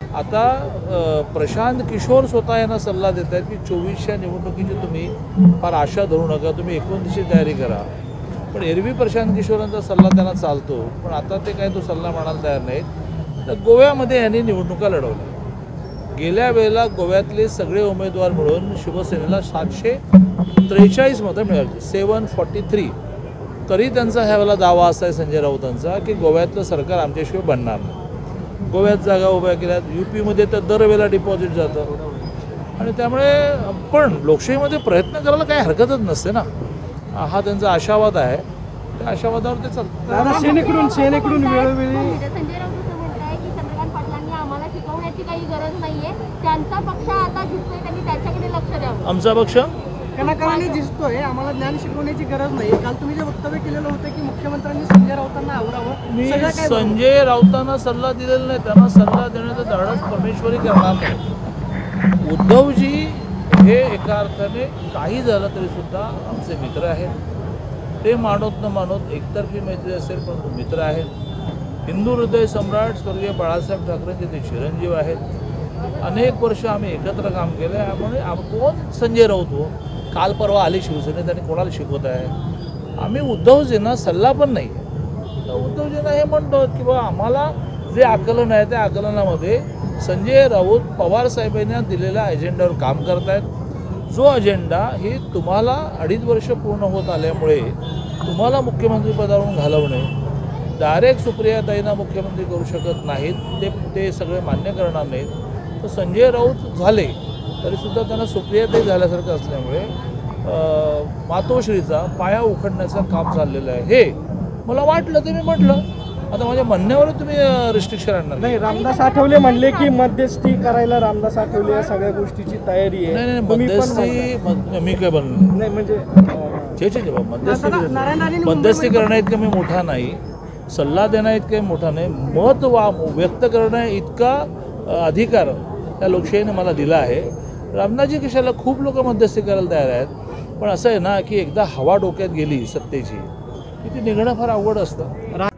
आता प्रशांत किशोर स्वतः यांना सल्ला देत आहेत की 24च्या निवडणुकीची तुम्ही फार आशा धरू नका, तुम्ही 29ची तयारी करा. पण एरवी प्रशांत किशोरांचा सल्ला त्यांना चालतो, पण आता ते काय तो सल्ला म्हणायला तयार नाहीत. तर गोव्यामध्ये यांनी निवडणुका लढवल्या. गेल्या वेळेला गोव्यातले सगळे उमेदवार मिळून शिवसेनेला 743 मतं मिळाली, 743. तरी त्यांचा ह्यावेळेला दावा असा आहे संजय राऊतांचा की गोव्यातलं सरकार आमच्याशिवाय बनणार नाही. गोव्यात जागा उभ्या केल्यात, UPमध्ये तर दरवेळेला डिपॉझिट जातं आणि त्यामुळे पण लोकशाहीमध्ये प्रयत्न करायला काही हरकतच नसते ना. हा त्यांचा आशावाद आहे, त्या आशावादावर ते चालतं. सेनेकडून वेळोवेळी संजय राऊत असं म्हणताय की चंद्रकांत पाटलांनी आम्हाला शिकवण्याची काही गरज नाहीये, त्यांचा पक्ष आता दिसतोय, त्यांनी त्याच्याकडे लक्ष द्यावं. आमचा पक्ष कणाकणाने दिसतोय, आम्हाला ज्ञान शिकवण्याची गरज नाही. काल तुम्ही जे वक्तव्य केलेलं होतं की मुख्यमंत्र्यांनी संजय राऊतांना आवरावं, मी संजय राऊतांना सल्ला दिलेला नाही, त्यांना सल्ला देण्याचं धाडस परमेश्वरी करणार नाही. उद्धवजी हे एका अर्थाने काही झालं तरी सुद्धा आमचे मित्र आहेत. ते मानवत न मानवत एकतर्फी मैत्री असेल पण मित्र आहेत. हिंदू हृदय सम्राट स्वर्गीय बाळासाहेब ठाकरेंचे ते चिरंजीव आहेत. अनेक वर्ष आम्ही एकत्र काम केलं आहे. त्यामुळे कोण संजय राऊत हो, काल परवा आले शिवसेनेत आणि कोणाला शिकवत आहे. आम्ही उद्धवजींना सल्ला पण नाही, तर उद्धवजींना हे म्हणतो की बा आम्हाला जे आकलन आहे त्या आकलनामध्ये संजय राऊत पवारसाहेबांना दिलेल्या अजेंड्यावर काम करत आहेत. जो अजेंडा हे तुम्हाला 2.5 वर्ष पूर्ण होत आल्यामुळे तुम्हाला मुख्यमंत्रीपदावरून घालवणे, डायरेक्ट सुप्रियाताईंना मुख्यमंत्री करू शकत नाहीत, ते सगळे मान्य करणार नाहीत. तर संजय राऊत झाले तरीसुद्धा त्यांना सुप्रियाताई झाल्यासारखं असल्यामुळे मातोश्रीचा पाया उखडण्याचं काम चाललेलं आहे. हे मला वाटलं ते मी म्हटलं. आता माझ्या म्हणण्यावर तुम्ही रिस्ट्रिक्शन आणणार नाही. रामदास आठवले म्हणले की मध्यस्थी करायला रामदास आठवले या सगळ्या गोष्टीची तयारी आहे. नाही मध्यस्थी मी काय बनलो नाही म्हणजे मध्यस्थी करण्या इतका मी मोठा नाही, सल्ला देण्या इतका मोठा नाही, मत व्यक्त करण्या इतका अधिकार त्या लोकशाहीने मला दिला आहे. रामदासजी कशाला खूप लोक मध्यस्थी करायला तयार आहेत, पण असं आहे ना की एकदा हवा डोक्यात गेली सत्तेची की ती निघणं फार अवघड असतं.